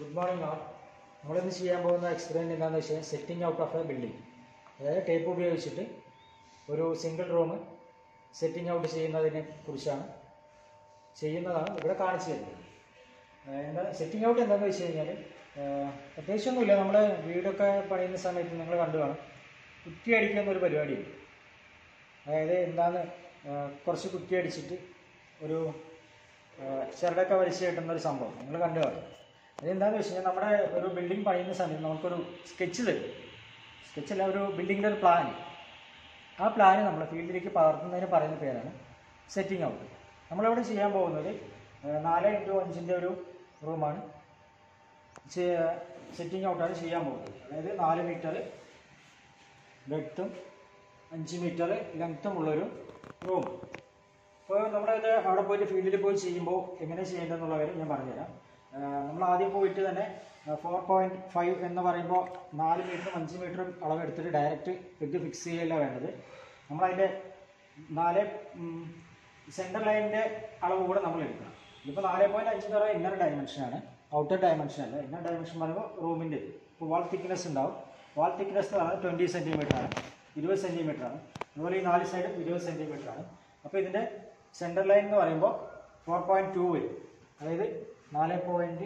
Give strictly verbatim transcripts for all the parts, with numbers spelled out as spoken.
Good morning all. We will see experiment setting out of a building. That is tape ഉപയോഗിച്ചിട്ട് ഒരു single room setting out ചെയ്യുന്നതിനെ കുറിച്ചാണ് ചെയ്യുന്നതാണ് ഇവിടെ കാണിച്ചു തരുന്നത്. എന്താ സെറ്റിംഗ് ഔട്ട് എന്താണെന്ന് വെച്ച് കഴിഞ്ഞാൽ പ്രത്യേകിച്ചൊന്നുമില്ല. നമ്മൾ വീടൊക്കെ പണിയുന്ന സമയത്ത് നിങ്ങൾ കണ്ടു കാണും, കുറ്റി അടിക്കുന്ന ഒരു പരിപാടിയുണ്ട്. അതായത് എന്താണ് കുറച്ച് കുറ്റി അടിച്ചിട്ട് ഒരു ചിരടൊക്കെ വലിച്ചു കിട്ടുന്ന ഒരു സംഭവം നിങ്ങൾ കണ്ടു കാണും. അതെന്താണെന്ന് വെച്ച് കഴിഞ്ഞാൽ നമ്മുടെ ഒരു ബിൽഡിംഗ് പണിയുന്ന സമയത്ത് നമുക്കൊരു സ്കെച്ച് തരും. സ്കെച്ചല്ല, ഒരു ബിൽഡിങ്ങിൻ്റെ ഒരു പ്ലാൻ. ആ പ്ലാന് നമ്മൾ ഫീൽഡിലേക്ക് പകർത്തുന്നതിന് പറയുന്ന പേരാണ് സെറ്റിംഗ് ഔട്ട്. നമ്മളിവിടെ ചെയ്യാൻ പോകുന്നത് നാല് ഇൻറ്റു അഞ്ചിൻ്റെ ഒരു റൂമാണ് സെറ്റിംഗ് ഔട്ടാണ് ചെയ്യാൻ പോകുന്നത്. അതായത് നാല് മീറ്റർ ബ്രെഡ്ത്തും അഞ്ച് മീറ്റർ ലെങ്ത്തും ഉള്ളൊരു റൂം. അപ്പോൾ നമ്മളിത് അവിടെ പോയിട്ട് ഫീൽഡിൽ പോയി ചെയ്യുമ്പോൾ എങ്ങനെ ചെയ്യേണ്ടതെന്നുള്ള കാര്യം ഞാൻ പറഞ്ഞുതരാം. നമ്മൾ ആദ്യം പോയിട്ട് തന്നെ ഫോർ പോയിൻറ്റ് ഫൈവ് എന്ന് പറയുമ്പോൾ നാല് മീറ്ററും അഞ്ച് മീറ്ററും അളവെടുത്തിട്ട് ഡയറക്റ്റ് പെഗ് ഫിക്സ് ചെയ്യല്ല വേണ്ടത്. നമ്മളതിൻ്റെ നാല് സെൻറ്റർ ലൈനിൻ്റെ അളവ് കൂടെ നമ്മൾ എടുക്കണം. ഇതിപ്പോൾ നാല് പോയിൻറ്റ് അഞ്ച് എന്ന് പറയുമ്പോൾ ഇന്നർ ഡയമെൻഷനാണ്, ഔട്ടർ ഡയമെൻഷൻ അല്ല. ഇന്നർ ഡയമെൻഷൻ പറയുമ്പോൾ റൂമിൻ്റെ ഇപ്പോൾ വാൾ തിക്നെസ് ഉണ്ടാവും. വാൾ തിക്നെസ് എന്ന് പറയുന്നത് ട്വൻറ്റി സെൻറ്റിമീറ്റർ ആണ്, ഇരുപത് സെൻറ്റിമീറ്റർ ആണ്. അതുപോലെ ഈ നാല് സൈഡും ഇരുപത് സെൻറ്റിമീറ്റർ ആണ്. അപ്പോൾ ഇതിൻ്റെ സെൻറ്റർ ലൈൻ എന്ന് പറയുമ്പോൾ ഫോർ പോയിൻറ്റ് ടു വരും. അതായത് നാല് പോയിൻറ്റ്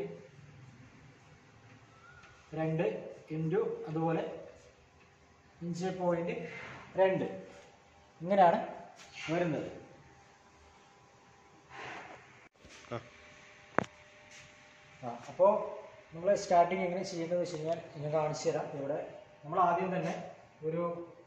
രണ്ട് ഇൻറ്റു അതുപോലെ അഞ്ച് പോയിൻറ്റ് രണ്ട് ഇങ്ങനെയാണ് വരുന്നത്. ആ അപ്പോൾ നമ്മൾ സ്റ്റാർട്ടിങ് എങ്ങനെ ചെയ്യുന്നത് വെച്ച് കഴിഞ്ഞാൽ ഞാൻ കാണിച്ചു തരാം. ഇവിടെ നമ്മൾ ആദ്യം തന്നെ ഒരു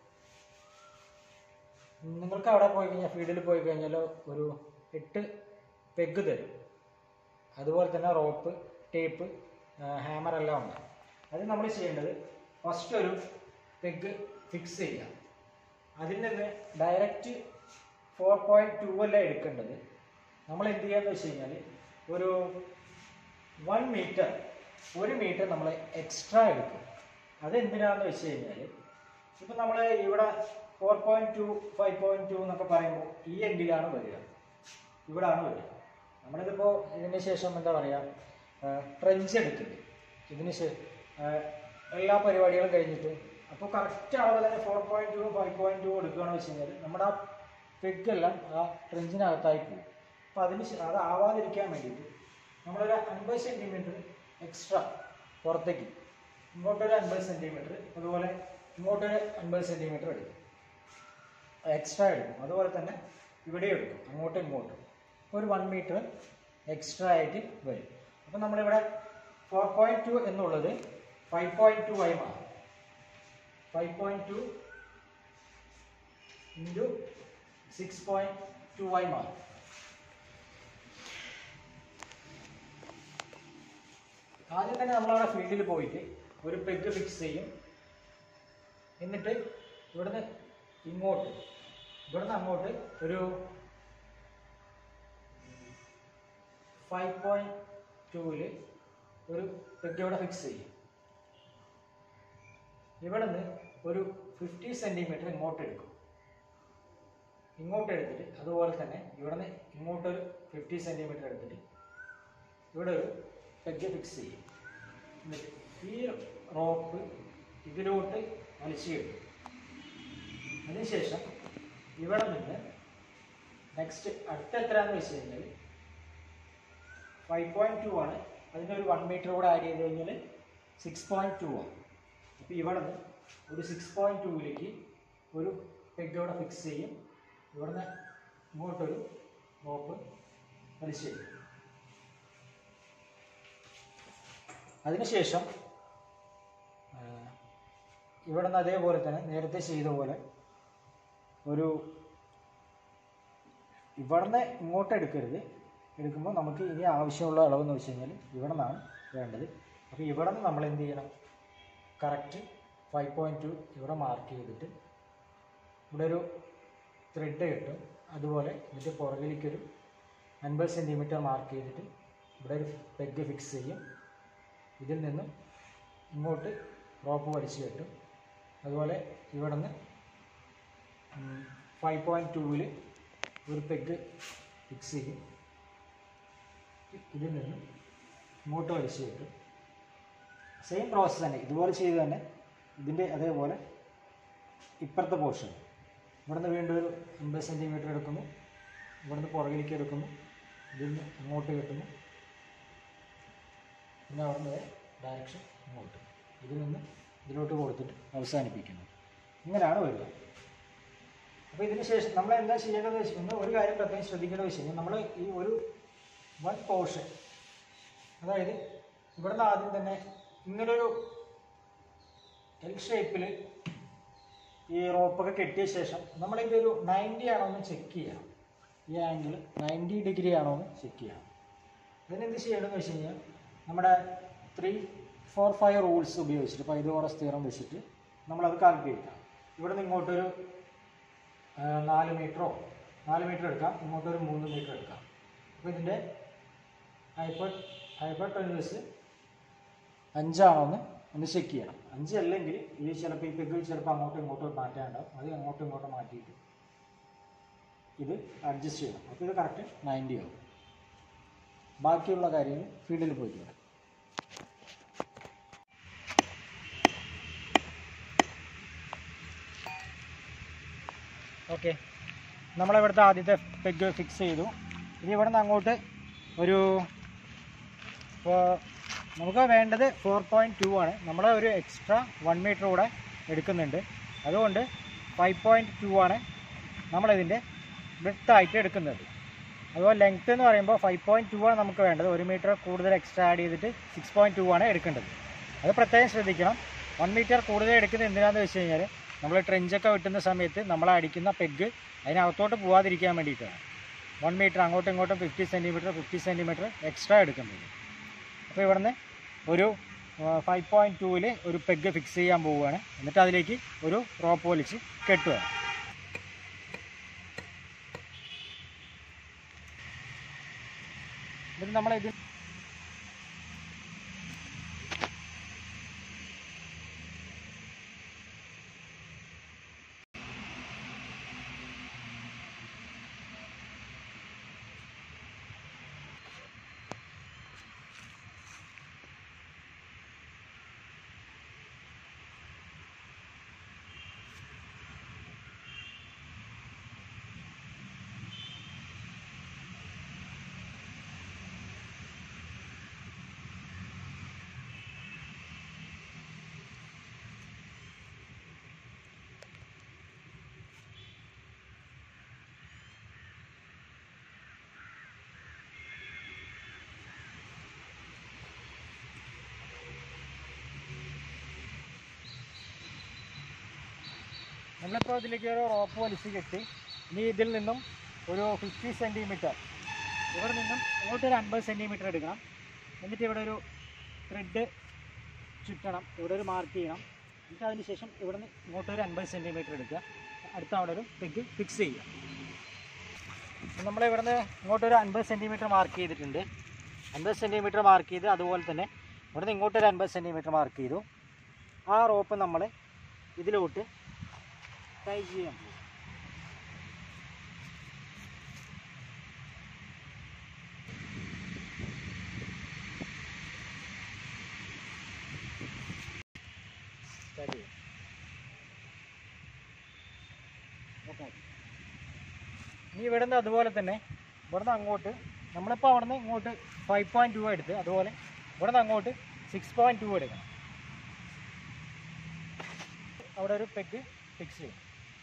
നിങ്ങൾക്ക് അവിടെ പോയി കഴിഞ്ഞാൽ ഫീൽഡിൽ പോയി കഴിഞ്ഞാൽ ഒരു എട്ട് പെഗ് തരും. അതുപോലെ തന്നെ റോപ്പ്, ടേപ്പ്, ഹാമർ എല്ലാം ഉണ്ട്. അത് നമ്മൾ ചെയ്യേണ്ടത് ഫസ്റ്റ് ഒരു പെഗ് ഫിക്സ് ചെയ്യുക. അതിൽ നിന്ന് ഡയറക്റ്റ് ഫോർ പോയിൻറ്റ് ടു അല്ല എടുക്കേണ്ടത്. നമ്മൾ എന്ത് ചെയ്യാന്ന് വെച്ച് കഴിഞ്ഞാൽ ഒരു വൺ മീറ്റർ ഒരു മീറ്റർ നമ്മൾ എക്സ്ട്രാ എടുക്കും. അതെന്തിനാണെന്ന് വെച്ച് കഴിഞ്ഞാൽ ഇപ്പം നമ്മൾ ഇവിടെ four point two five point two എന്നൊക്കെ പറയുമ്പോൾ ഈ എൻഡിലാണ് വരിക, ഇവിടാണ് വരിക. നമ്മളിതിപ്പോൾ ഇതിന് ശേഷം എന്താ പറയുക, ട്രെഞ്ച് എടുത്തിട്ട് ഇതിന് ശേഷം എല്ലാ പരിപാടികളും കഴിഞ്ഞിട്ട് അപ്പോൾ കറക്റ്റ് അളവ് തന്നെ four point two five point two എടുക്കുകയാണെന്ന് വെച്ച് കഴിഞ്ഞാൽ നമ്മുടെ ആ പെഗ്ഗെല്ലാം ആ ട്രെഞ്ചിനകത്തായി പോകും. അപ്പോൾ അതിന് അത് ആവാതിരിക്കാൻ വേണ്ടിയിട്ട് നമ്മളൊരു അൻപത് സെൻറ്റിമീറ്റർ എക്സ്ട്രാ പുറത്തേക്ക്, ഇങ്ങോട്ടൊരു അൻപത് സെൻറ്റിമീറ്റർ, അതുപോലെ ഇങ്ങോട്ടൊരു അൻപത് സെൻറ്റിമീറ്റർ എടുക്കും, എക്സ്ട്രാ എടുക്കും. അതുപോലെ തന്നെ ഇവിടെ എടുക്കും, അങ്ങോട്ടും ഇങ്ങോട്ടും ഒരു വൺ മീറ്റർ എക്സ്ട്രാ ആയിട്ട് വരും. അപ്പം നമ്മളിവിടെ ഫോർ പോയിൻറ്റ് ടു എന്നുള്ളത് ഫൈവ് പോയിൻറ്റ് ടു ആയി മാറും. Five point two into six point two ആയി മാറും. ആദ്യം തന്നെ നമ്മളവിടെ ഫീൽഡിൽ പോയിട്ട് ഒരു പെഗ് ഫിക്സ് ചെയ്യും. എന്നിട്ട് ഇവിടുന്ന് ഇങ്ങോട്ട് ഇവിടുന്ന് അങ്ങോട്ട് ഒരു ഫൈവ് പോയിൻറ്റ് ടൂവിൽ ഒരു പെഗ് ഇവിടെ ഫിക്സ് ചെയ്യും. ഇവിടെ നിന്ന് ഒരു ഫിഫ്റ്റി സെൻറ്റിമീറ്റർ ഇങ്ങോട്ട് എടുക്കും. ഇങ്ങോട്ട് എടുത്തിട്ട് അതുപോലെ തന്നെ ഇവിടെ നിന്ന് ഇങ്ങോട്ടൊരു ഫിഫ്റ്റി സെൻറ്റിമീറ്റർ എടുത്തിട്ട് ഇവിടെ ഒരു പെഗ് ഫിക്സ് ചെയ്യും. എന്നിട്ട് ഈ റോപ്പ് ഇതിലോട്ട് വലിച്ചു കിട്ടും. അതിനുശേഷം ഇവിടെ നിന്ന് നെക്സ്റ്റ് അടുത്ത എത്രയാണെന്ന് വെച്ച് കഴിഞ്ഞാൽ ഫൈവ് പോയിൻറ്റ് ടു ആണ്. അതിൻ്റെ ഒരു വൺ മീറ്റർ കൂടെ ആഡ് ചെയ്ത് കഴിഞ്ഞാൽ സിക്സ് പോയിൻറ്റ് ടു ആണ്. അപ്പോൾ ഇവിടെ നിന്ന് ഒരു സിക്സ് പോയിൻറ്റ് ടൂവിലേക്ക് ഒരു പെഗ് ഇവിടെ ഫിക്സ് ചെയ്യും. ഇവിടെ നിന്ന് ഇങ്ങോട്ടൊരു റോപ്പ് വലിച്ചു തരും. അതിനുശേഷം ഇവിടെ നിന്ന് അതേപോലെ തന്നെ നേരത്തെ ചെയ്ത പോലെ ഒരു ഇവിടെ നിന്ന് ഇങ്ങോട്ട് എടുക്കരുത്. എടുക്കുമ്പോൾ നമുക്ക് ഇനി ആവശ്യമുള്ള അളവെന്ന് വെച്ച് കഴിഞ്ഞാൽ ഇവിടെ നിന്നാണ് വേണ്ടത്. അപ്പോൾ ഇവിടെ നിന്ന് നമ്മൾ എന്ത് ചെയ്യണം, കറക്റ്റ് ഫൈവ് പോയിൻറ്റ് ടു ഇവിടെ മാർക്ക് ചെയ്തിട്ട് ഇവിടെ ഒരു ത്രെഡ് കിട്ടും. അതുപോലെ ഇതിൻ്റെ പുറകിലേക്കൊരു അൻപത് സെൻറ്റിമീറ്റർ മാർക്ക് ചെയ്തിട്ട് ഇവിടെ ഒരു പെഗ് ഫിക്സ് ചെയ്യും. ഇതിൽ നിന്നും ഇങ്ങോട്ട് റോപ്പ് വലിച്ചു കെട്ടും. അതുപോലെ ഇവിടെ നിന്ന് ഫൈവ് പോയിൻറ്റ് ടൂവിൽ ഒരു പെഗ് ഫിക്സ് ചെയ്യും. ഇതിൽ നിന്ന് ഇങ്ങോട്ട് വലിച്ചു കെട്ടും. സെയിം പ്രോസസ്സ് തന്നെ ഇതുപോലെ ചെയ്ത് തന്നെ ഇതിൻ്റെ അതേപോലെ ഇപ്പുറത്തെ പോർഷൻ ഇവിടുന്ന് വീണ്ടും ഒരു അമ്പത് സെൻറ്റിമീറ്റർ എടുക്കുന്നു, ഇവിടുന്ന് പുറകിലേക്ക് എടുക്കുന്നു, ഇതിന് ഇങ്ങോട്ട് കെട്ടുന്നു, പിന്നെ അവിടുന്ന് ഡയറക്ഷൻ ഇങ്ങോട്ട്, ഇതിൽ നിന്ന് ഇതിലോട്ട് കൊടുത്തിട്ട് അവസാനിപ്പിക്കുന്നു. ഇങ്ങനെയാണ് വരിക. അപ്പോൾ ഇതിന് ശേഷം നമ്മൾ എന്താ ചെയ്യേണ്ടതെന്ന് വെച്ചിട്ടുണ്ടെങ്കിൽ ഒരു കാര്യം പ്രത്യേകം ശ്രദ്ധിക്കേണ്ട വിഷയം, നമ്മൾ ഈ ഒരു വൺ പോർഷൻ, അതായത് ഇവിടുന്ന് ആദ്യം തന്നെ ഇങ്ങനൊരു എൽ ഷേപ്പിൽ ഈ റോപ്പൊക്കെ കെട്ടിയ ശേഷം നമ്മളിതൊരു നയൻറ്റി ആണോ എന്ന് ചെക്ക് ചെയ്യണം. ഈ ആംഗിൾ നയൻറ്റി ഡിഗ്രി ആണോ എന്ന് ചെക്ക് ചെയ്യണം. അതിനെന്ത് ചെയ്യണമെന്ന് വെച്ച് കഴിഞ്ഞാൽ നമ്മുടെ ത്രീ ഫോർ ഫൈവ് റൂൾസ് ഉപയോഗിച്ചിട്ട് പൈതഗോറസ് തിയറം വെച്ചിട്ട് നമ്മളത് കാൽക്കുലേറ്റ് ചെയ്യണം. ഇവിടെ നിന്ന് ഇങ്ങോട്ടൊരു നാല് മീറ്ററോ നാല് മീറ്റർ എടുക്കാം, ഇങ്ങോട്ടൊരു മൂന്ന് മീറ്റർ എടുക്കാം. അപ്പോൾ ഇതിൻ്റെ ഹൈപ്പർ ഹൈപ്പർടെന്യൂസ് അഞ്ചാണോ എന്ന് ഒന്ന് ചെക്ക് ചെയ്യണം. അഞ്ച് അല്ലെങ്കിൽ ഈ ചിലപ്പോൾ ഈ പെഗ് ചിലപ്പോൾ അങ്ങോട്ടും ഇങ്ങോട്ടും മാറ്റാനുണ്ടാവും, അത് അങ്ങോട്ടും ഇങ്ങോട്ടും മാറ്റിയിട്ട് ഇത് അഡ്ജസ്റ്റ് ചെയ്യണം. അപ്പോൾ ഇത് കറക്റ്റ് നയൻറ്റി ആവും. ബാക്കിയുള്ള കാര്യങ്ങൾ ഫീൽഡിൽ പോയിട്ട് വരാം. ഓക്കെ, നമ്മളിവിടുത്തെ ആദ്യത്തെ പെഗ് ഫിക്സ് ചെയ്തു. ഇനി ഇവിടെ നിന്ന് അങ്ങോട്ട് ഒരു ഇപ്പോൾ നമുക്ക് വേണ്ടത് ഫോർ പോയിൻറ്റ് ടു ആണ്. നമ്മൾ ഒരു എക്സ്ട്രാ വൺ മീറ്റർ കൂടെ എടുക്കുന്നുണ്ട്. അതുകൊണ്ട് ഫൈവ് പോയിൻറ്റ് ടു ആണ് നമ്മളിതിൻ്റെ ബ്രെഡ്ത്തായിട്ട് എടുക്കുന്നത്. അതുപോലെ ലെങ്ത്ത് എന്ന് പറയുമ്പോൾ ഫൈവ് പോയിൻറ്റ് ടു ആണ് നമുക്ക് വേണ്ടത്. ഒരു മീറ്റർ കൂടുതൽ എക്സ്ട്രാ ആഡ് ചെയ്തിട്ട് സിക്സ് പോയിൻറ്റ് ടു ആണ് എടുക്കേണ്ടത്. അത് പ്രത്യേകം ശ്രദ്ധിക്കണം. വൺ മീറ്റർ കൂടുതൽ എടുക്കുന്നത് എന്തിനാണെന്ന് വെച്ച് കഴിഞ്ഞാൽ നമ്മൾ ട്രെഞ്ചൊക്കെ വെട്ടുന്ന സമയത്ത് നമ്മൾ അടിക്കുന്ന പെഗ് അതിനകത്തോട്ട് പോകാതിരിക്കാൻ വേണ്ടിയിട്ടാണ്. വൺ മീറ്റർ അങ്ങോട്ടും ഇങ്ങോട്ടും fifty centimetre fifty centimetre extra എടുക്കുന്നത്. അപ്പോൾ ഇവിടുന്ന് ഒരു ഫൈവ് പോയിൻറ്റ് ടൂവിൽ ഒരു പെഗ് ഫിക്സ് ചെയ്യാൻ പോവുകയാണ്. എന്നിട്ട് അതിലേക്ക് ഒരു റോപ്പ് വലിച്ച് കെട്ടുക. എന്നിട്ട് നമ്മളിത് നമ്മളിപ്പോൾ ഇതിലേക്ക് ഒരു റോപ്പ് വലിച്ച് കെട്ടി ഇനി ഇതിൽ നിന്നും ഒരു ഫിഫ്റ്റി സെൻറ്റിമീറ്റർ ഇവിടെ നിന്നും ഇങ്ങോട്ടൊരു അൻപത് സെൻറ്റിമീറ്റർ എടുക്കണം. എന്നിട്ട് ഇവിടെ ഒരു ത്രെഡ് ചുറ്റണം, ഇവിടെ ഒരു മാർക്ക് ചെയ്യണം. എന്നിട്ട് അതിന് ശേഷം ഇവിടെ നിന്ന് ഇങ്ങോട്ടൊരു അൻപത് സെൻറ്റിമീറ്റർ എടുക്കുക. അടുത്ത അവിടെ ഒരു പെഗ് ഫിക്സ് ചെയ്യുക. നമ്മൾ ഇവിടെ നിന്ന് ഇങ്ങോട്ടൊരു അൻപത് സെൻറ്റിമീറ്റർ മാർക്ക് ചെയ്തിട്ടുണ്ട്. അൻപത് സെൻറ്റിമീറ്റർ മാർക്ക് ചെയ്ത് അതുപോലെ തന്നെ ഇവിടെ നിന്ന് ഇങ്ങോട്ടൊരു അൻപത് സെൻറ്റിമീറ്റർ മാർക്ക് ചെയ്തു. ആ റോപ്പ് നമ്മൾ ഇതിലോട്ട് ടൈ ചെയ്യാൻ പോകും. ഇനി ഇവിടെ നിന്ന് അതുപോലെ തന്നെ ഇവിടെ നിന്ന് അങ്ങോട്ട് നമ്മളിപ്പോൾ അവിടെ നിന്ന് ഇങ്ങോട്ട് ഫൈവ് പോയിൻറ്റ് ടു എടുത്ത് അതുപോലെ ഇവിടെ നിന്ന് അങ്ങോട്ട് സിക്സ് പോയിൻറ്റ് ടു എടുക്കണം. അവിടെ ഒരു പെഗ് ഫിക്സ് ചെയ്യും.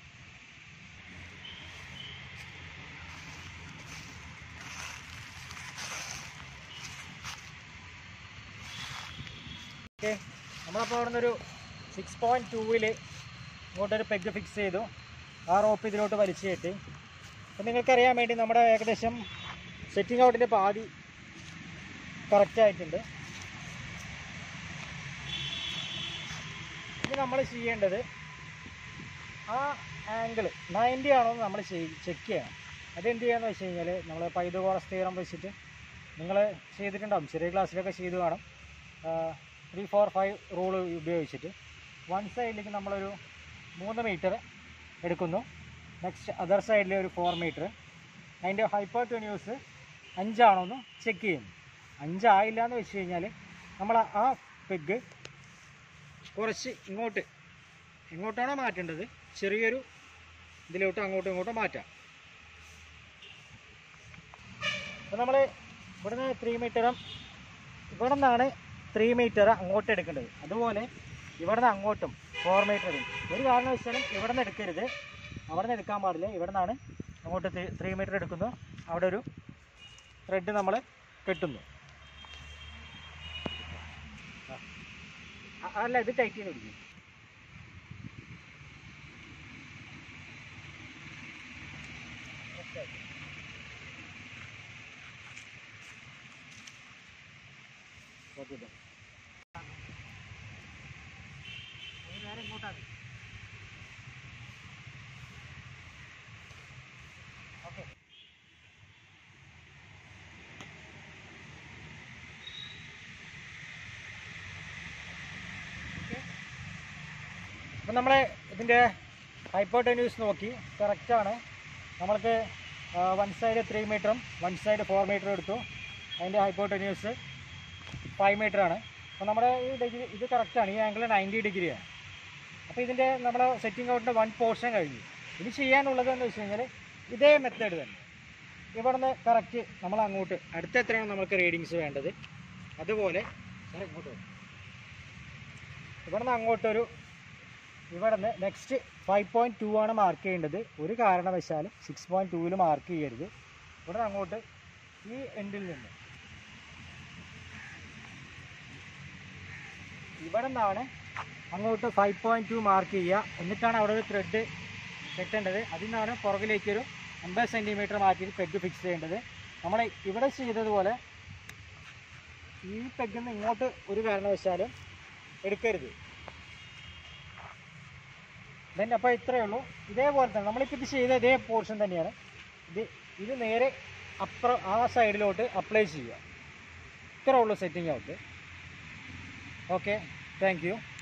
ഓക്കെ, നമ്മളപ്പോൾ അവിടെ നിന്നൊരു സിക്സ് പോയിൻറ്റ് ടൂവിൽ ഇങ്ങോട്ടൊരു പെഗ് ഫിക്സ് ചെയ്തു. ആ റോപ്പ് ഇതിലോട്ട് വലിച്ചു കയറ്റി. അപ്പം നിങ്ങൾക്കറിയാൻ വേണ്ടി നമ്മുടെ ഏകദേശം സെറ്റിംഗ് ഔട്ടിൻ്റെ പാതി കറക്റ്റായിട്ടുണ്ട്. ഇനി നമ്മൾ ചെയ്യേണ്ടത് ആ ആംഗിൾ നയൻറ്റി ആണോ എന്ന് നമ്മൾ ചെക്ക് ചെയ്യണം. അതെന്ത് ചെയ്യാന്ന് വെച്ച് കഴിഞ്ഞാൽ നമ്മൾ പൈതഗോറസ് തിയറം വെച്ചിട്ട് നിങ്ങൾ ചെയ്തിട്ടുണ്ടാകും, ചെറിയ ക്ലാസ്സിലൊക്കെ ചെയ്ത് കാണും. ത്രീ ഫോർ ഫൈവ് റൂൾ ഉപയോഗിച്ചിട്ട് വൺ സൈഡിലേക്ക് നമ്മളൊരു മൂന്ന് മീറ്റർ എടുക്കുന്നു. നെക്സ്റ്റ് അതർ സൈഡിൽ ഒരു ഫോർ മീറ്റർ. അതിൻ്റെ ഹൈപ്പോടെന്യൂസ് അഞ്ചാണോ എന്ന് ചെക്ക് ചെയ്യുന്നു. അഞ്ചായില്ല എന്ന് വെച്ച് കഴിഞ്ഞാൽ നമ്മൾ ആ പെഗ് കുറച്ച് ഇങ്ങോട്ട് എങ്ങോട്ടാണോ മാറ്റേണ്ടത് ചെറിയൊരു ഇതിലോട്ട് അങ്ങോട്ടും ഇങ്ങോട്ടും മാറ്റാം. അപ്പോൾ നമ്മൾ ഇവിടുന്ന് ത്രീ മീറ്ററും ഇവിടെ നിന്നാണ് ത്രീ മീറ്റർ അങ്ങോട്ട് എടുക്കേണ്ടത്. അതുപോലെ ഇവിടെ നിന്ന് അങ്ങോട്ടും ഫോർ മീറ്ററും ഒരു കാരണവശാലും ഇവിടെ നിന്ന് എടുക്കരുത്, അവിടെ നിന്ന് എടുക്കാൻ പാടില്ല. ഇവിടെ നിന്നാണ് അങ്ങോട്ട് ത്രീ മീറ്റർ എടുക്കുന്നു, അവിടെ ഒരു ത്രെഡ് നമ്മൾ കെട്ടുന്നു. അല്ല, ഇത് ടൈറ്റ് ചെയ്ത് പിടിക്കും. നേരെ ഇങ്ങോട്ടാണ്. ഓക്കെ, അപ്പം നമ്മൾ ഇതിൻ്റെ ഹൈപ്പോടെന്യൂസ് നോക്കി കറക്റ്റാണ്. നമ്മൾക്ക് വൺ സൈഡ് ത്രീ മീറ്ററും വൺ സൈഡ് ഫോർ മീറ്ററും എടുത്തു. അതിൻ്റെ ഹൈപ്പോടെന്യൂസ് ഫൈവ് മീറ്ററാണ്. അപ്പോൾ നമ്മുടെ ഈ ഡിഗ്രി ഇത് കറക്റ്റാണ്. ഈ ആംഗിൾ നയൻറ്റി ഡിഗ്രിയാണ്. അപ്പോൾ ഇതിൻ്റെ നമ്മുടെ സെറ്റിംഗ് ഔട്ടിൻ്റെ വൺ പോർഷൻ കഴിഞ്ഞു. ഇനി ചെയ്യാനുള്ളത് എന്ന് വെച്ച് കഴിഞ്ഞാൽ ഇതേ മെത്തേഡ് തന്നെ ഇവിടെ നിന്ന് കറക്റ്റ് നമ്മൾ അങ്ങോട്ട് അടുത്ത എത്രയാണ് നമുക്ക് റീഡിങ്സ് വേണ്ടത് അതുപോലെ ഇങ്ങോട്ട് ഇവിടെ നിന്ന് അങ്ങോട്ടൊരു ഇവിടെ നിന്ന് നെക്സ്റ്റ് ഫൈവ് പോയിൻറ്റ് ടു ആണ് മാർക്ക് ചെയ്യേണ്ടത്. ഒരു കാരണവശാലും സിക്സ് പോയിൻറ്റ് ടൂവിൽ മാർക്ക് ചെയ്യരുത്. ഇവിടെ നിന്ന് അങ്ങോട്ട് ഈ എൻഡിൽ നിന്ന് ഇവിടെ നിന്നാണ് അങ്ങോട്ട് ഫൈവ് പോയിൻറ്റ് ടു മാർക്ക് ചെയ്യുക. എന്നിട്ടാണ് അവിടെ ഒരു ത്രെഡ് കെട്ടേണ്ടത്. അതിൽ നിന്നാണ് പുറകിലേക്കൊരു അമ്പത് സെൻറ്റിമീറ്റർ മാറ്റി പെഗ് ഫിക്സ് ചെയ്യേണ്ടത്. നമ്മൾ ഇവിടെ ചെയ്തതുപോലെ ഈ പെഗിൽ നിന്ന് ഇങ്ങോട്ട് ഒരു കാരണവശാലും എടുക്കരുത്. ദെൻ അപ്പോൾ ഇത്രയേ ഉള്ളൂ. ഇതേപോലെ തന്നെ നമ്മളിപ്പോൾ ഇത് ചെയ്ത ഇതേ പോർഷൻ തന്നെയാണ്. ഇത് ഇത് നേരെ അപ്പുറം ആ സൈഡിലോട്ട് അപ്ലൈ ചെയ്യുക. ഇത്രയേ ഉള്ളൂ setting out. Okay, thank U.